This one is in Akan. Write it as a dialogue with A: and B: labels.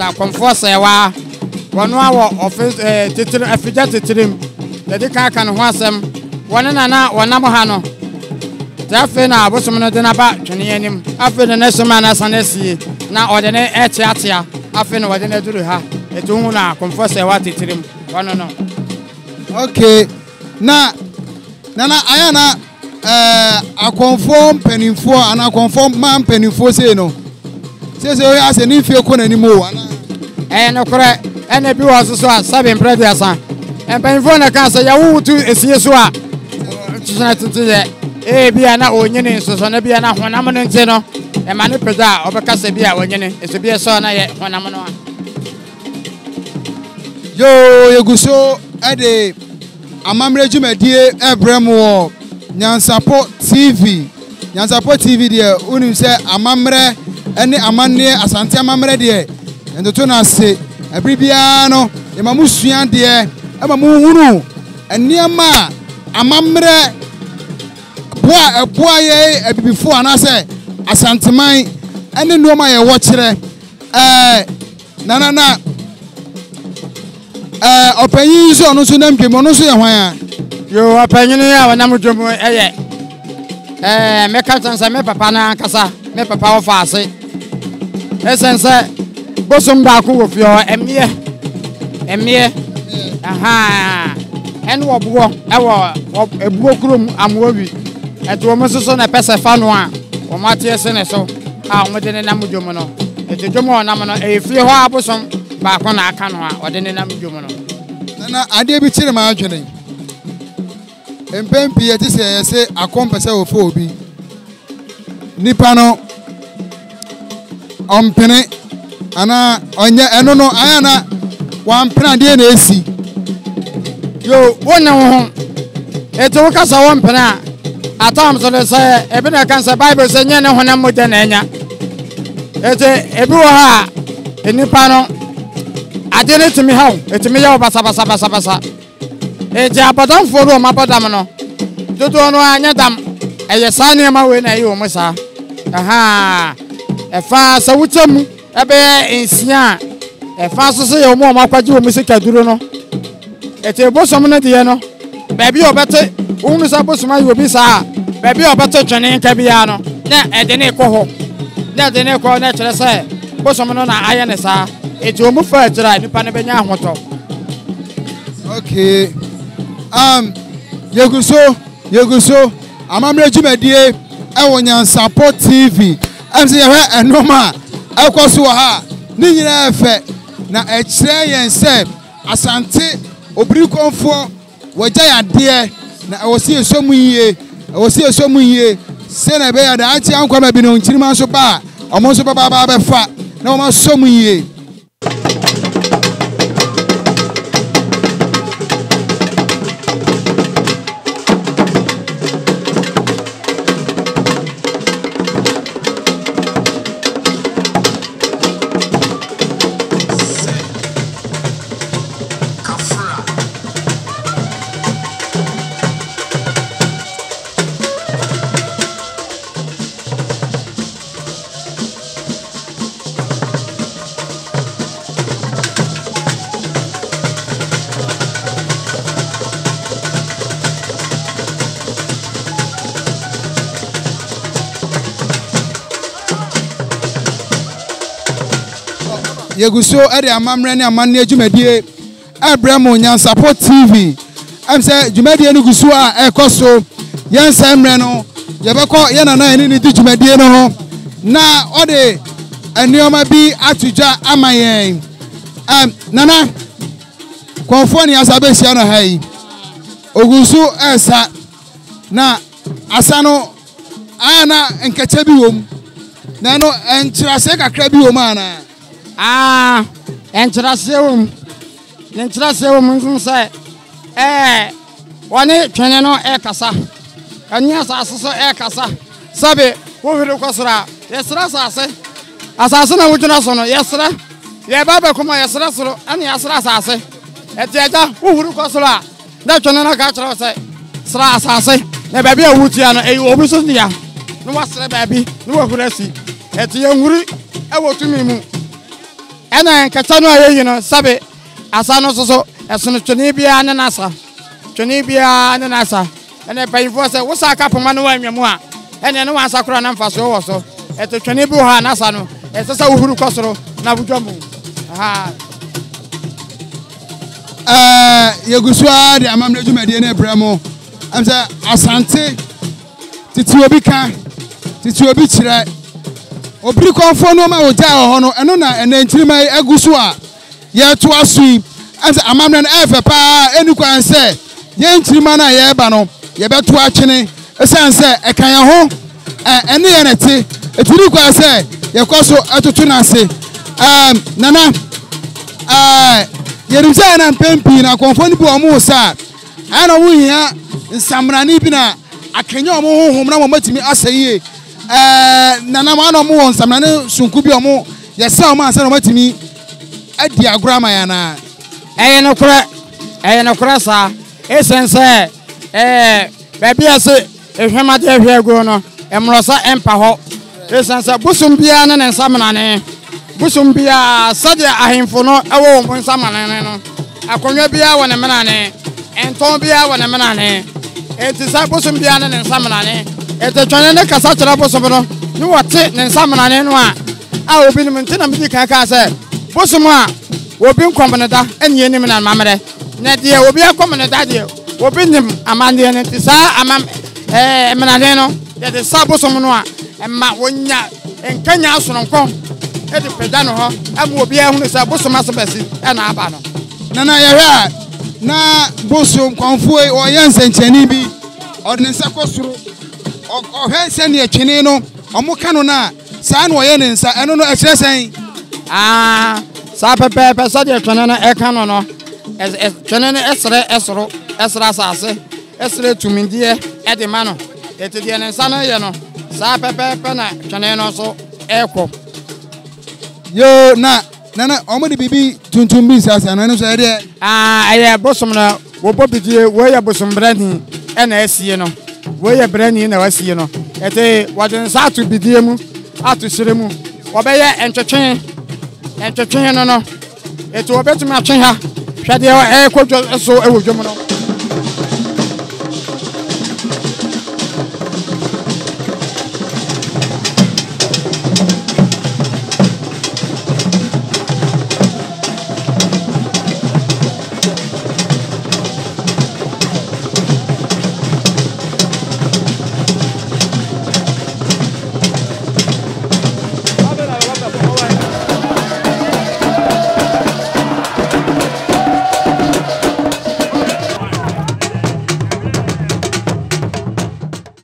A: da Komfo Serwaa wono awo office titiri afija titirim de kan ho asem wona na wonam ha no tafe na Bosom no de na ba twene anim afi de na soma na sanesi na ode ne etiatia afi no ode na duru ha etu hu na Komfo Serwaa titirim wono no.
B: Okay, na ayana akonfo penifo ana akonfo man penifo say no say we ase ni fie ko nani mo ana
A: no kore ene bi wo so a 7 previous an penifo na kan say ya wutu esie so a tsena tete bi ana onyene so na bi ana honam no nte no e ma ne peda obeka se bi a onyene eso bi so na ye honam no
B: yo yeguso ade amamre jumadie Abram wo NYANSAPO TV de unim se amamre ene amanne asante amamre de endoto na se abribia no e mamusua de e mamu hunu eniama amamre boa ye abibifo anase asanteman ene noma ye wo kire na opanyin so no so na mpemo no so ye hwan a
A: yo opanyin ya wonam dwomu eye meka tansa me papa na kasa me papa wo faase esense Bosom ba ko wo fio emie aha en wo bo ebuo krom amwowi eto mo so na pese fa no a wo matie se ne so a wo de ne nam dwomu no eto dwomu nam no efie ho Abosom ba ko na aka no a wo de ne nam dwomu no
B: na ade bi kire ma adwene empempi yeti se akompese wo fo obi nipa no ompene ana onye eno no ayana wampena de na esi
A: yo wona ho eto wo kasa wampena atam so le say ebe na kan say Bible say nye ne honam moja na enya eto ebi wo ha enipa no ade ne timi hawo etimi ya basa eje abadan foro ma badam no dodo no anya dam eye sane ma we na yi o musa aha efa sa wucham ebe ensia efa so se ye mo makwaje o musika duro no ete Bosom no de no ba bi obete unu sa Bosom ayi obi sa ba bi obete twene nka bia no na ede ne ko ho na ede ne ko na kire se Bosom no na aye ne sa ete o mu fa atira nipa ne benya ahoto.
B: Okay, yeguso amamre jumadie ewo NYANSAPO TV amse ye hwe enoma ekoso ha ni nyina efe na ekire yen se asante obiri konfo wagya yade na ewosi esomu yie se na be ya da achi ankwa ma bi no nchirima so ba omo so ba fa na omo somu yie. Yeguso ede amamre ne amanne adwumadie Abram NYANSAPO TV am say dwumadie no guso a ekoso yensa mre no yebeko yenana eni ni dwumadie no ho na ode enioma bi atudwa amayen nana Komfo ni asabesia no hai oguso esa na asano ana enkeche bi wom na no enchirase kakra bi wom ana
A: entrasewum nso say woni twene no kasa anya asase kasa sabe wo hiri kwasra yesra asase na wuduna so no yesra ye baba kuma yesra soro ani yesra asase eteja wo hiri kwasra na twene no ka kira say sra asase na baby awutia no obi so dia no wasra baby no wahurasi etiye nwuri ewotumi mu ena nkata no ayi no sabe asa no so esono twene bia ne nasa twene bia ne nasa ena bayifo se wo sa kapoma no wanwemu a ena ne wansa kro na mfa so wo so eto twene bi ho nasa no esesa uhuru kosoro na budwamu aha
B: yegusua de amamre dwumade ne bramo am say Asante titi obi kan titi obi kire obiri Komfo no ma oja ho no eno na enantirima agusu a ye to asui am say amamre no efe pa enu kwan se ye ntirima na ye ba no ye beto atwene esan se ekan ya ho ene ye nete etiri kwan se ye koso atoto na se nana yerimsa na mpempi na Komfo ni bi omo sa ana wo hia nsamrani bi na akenya omo honhom na matimi asayie nana ma na omo nsamrani sunku bi omo yesa omo ansa na matimi adi agorama ya na
A: no kura sa esense baby ase ehwemade ehwego no emrosa empa ho esense busum bia na nsamrani busum bia sade ahemfo no ewo mo nsamrani no akonwa bia wona menane enton bia wona menane etisa busum bia na nsamrani etetwane ne kasa kira busum no ni wote ne nsamrani no a obi ni mtina midi kan se busum a obi nkomboneda enie nim na mamre na de obi akomboneda de obi nim amande ne tisa amam menane no de sa busum no a emma wonya enkanya asoronko edi peda no ho amu obi ahunu se busum asebasi na aba no
B: nana yehwa na Bosom Komfo o yensenchani bi odinsa kosoro o hwense ne atwene no omuka no na saa na oye ne nsa eno no ekyeresen
A: saa pepe sa de atwene no eka no no twene no esre asase esre tumindie ede ma no etedie ne nsa no ye no saa pepe na twene no so eko
B: yo na nana omo de bibi tuntum bi sasa na no so ede
A: aye Bosom na wo bobidie wo ye Bosom brani ena asie no wo ye brani na wasie no ete waden sa to bidie mu atu sire mu obeye entwetwen no no ete obetumi atwen ha hwade e kodwo so ewodwo mu no